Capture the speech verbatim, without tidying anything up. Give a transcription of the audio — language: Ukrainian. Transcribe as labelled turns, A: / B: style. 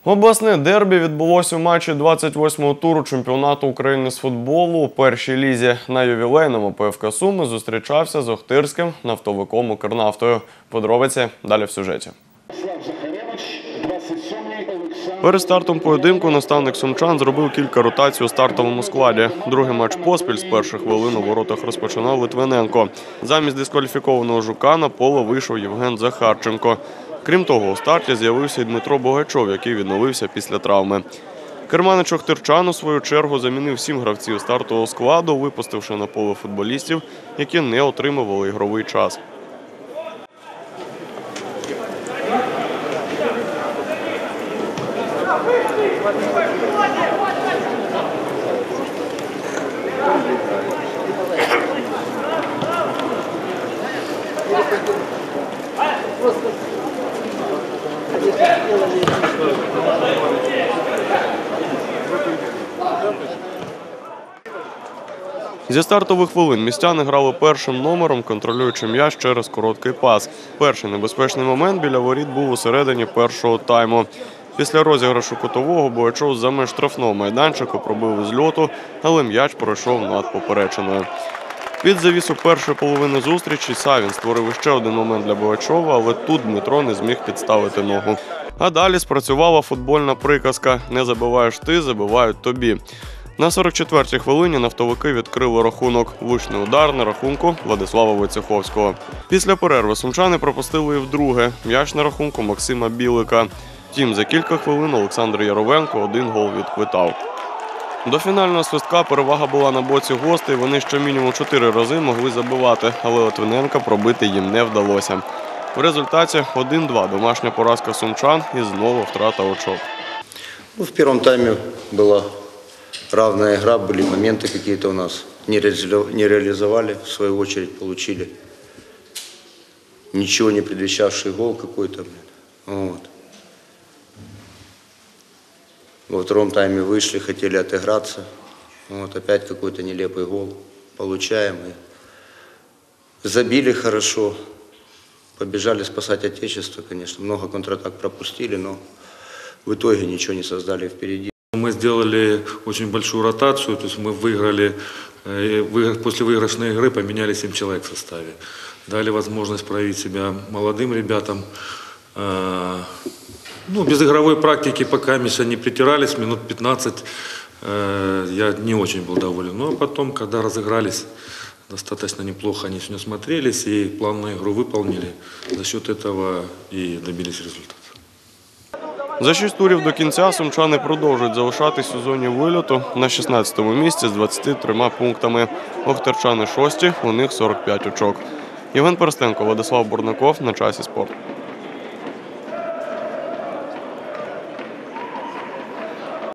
A: Обласне дербі відбулося у матчі двадцять восьмого туру чемпіонату України з футболу. У першій лізі на ювілейному ПФК Суми зустрічався з Охтирським нафтовиком «Укрнафтою». Подробиці далі в сюжеті. Перед стартом поєдинку наставник сумчан зробив кілька ротацій у стартовому складі. Другий матч поспіль з перших хвилин у воротах розпочинав Литвиненко. Замість дискваліфікованого Жука на поле вийшов Євген Захарченко. Крім того, у старті з'явився і Дмитро Богачов, який відновився після травми. Керманич охтирчан, у свою чергу, замінив сім гравців стартового складу, випустивши на поле футболістів, які не отримували ігровий час. Зі стартових хвилин містяни грали першим номером, контролюючи м'яч через короткий пас. Перший небезпечний момент біля воріт був у середині першого тайму. Після розіграшу кутового Богачов за меж штрафного майданчику пробив із льоту, але м'яч пройшов над поперечиною. Під завісу першої половини зустрічі Савін створив ще один момент для Богачова, але тут Дмитро не зміг підставити ногу. А далі спрацювала футбольна приказка «Не забиваєш ти, забивають тобі». На сорок четвертій хвилині нафтовики відкрили рахунок. Влучний удар на рахунку Владислава Войцеховського. Після перерви сумчани пропустили і вдруге. М'яч на рахунку Максима Білика. Втім, за кілька хвилин Олександр Яровенко один гол відквитав. До фінального свистка перевага була на боці гостей. Вони ще мінімум чотири рази могли забивати, але Литвиненка пробити їм не вдалося. В результаті один-два домашня поразка сумчан і знову втрата очок.
B: В першому таймі була равная игра, были моменты какие-то у нас, не реализовали, в свою очередь получили ничего не предвещавший гол какой-то. Вот. Во втором тайме вышли, хотели отыграться, вот опять какой-то нелепый гол получаем. И забили хорошо, побежали спасать отечество, конечно, много контратак пропустили, но в итоге ничего не создали впереди.
C: Мы сделали очень большую ротацию, то есть мы выиграли, после выигрышной игры поменяли семь человек в составе. Дали возможность проявить себя молодым ребятам. Ну, без игровой практики пока мы не притирались, минут пятнадцать я не очень был доволен. Но потом, когда разыгрались, достаточно неплохо они сегодня смотрелись и план на игру выполнили. За счет этого и добились результата.
A: За шість турів до кінця сумчани продовжують залишатись у зоні вильоту на шістнадцятому місці з двадцятьма трьома пунктами. Охтирчани шості, у них сорок п'ять очок. Євген Перестенко, Владислав Бурнаков. На часі спорт.